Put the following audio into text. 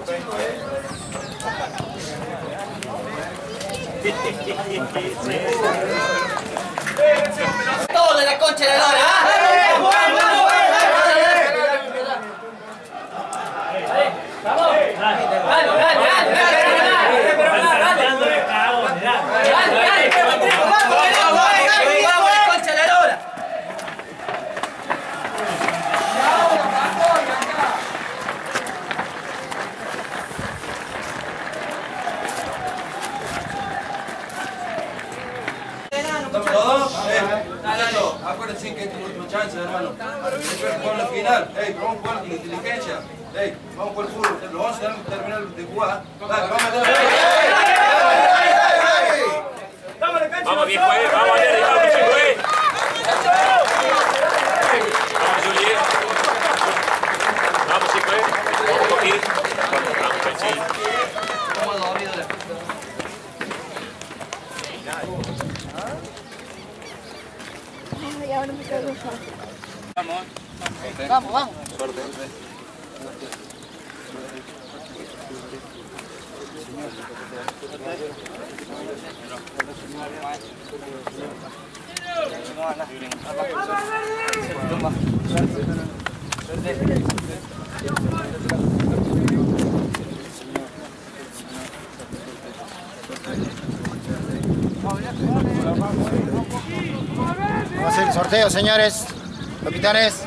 Todo de la concha de la lora, ¿ah? Acuérdense que esta es nuestra chance, hermano. Después jugamos la final. Vamos a jugar con inteligencia. Vamos por el fútbol. Lo vamos a terminar de jugar. Dale, vamos a Vamos viejo, vamos a ver, vamos chico, Vamos Juli, vamos chico, vamos Coqui, vamos Pensi. Ay, ahora me quedo fácil. Vamos, vamos. Suerte. Vamos a hacer el sorteo, señores, capitanes.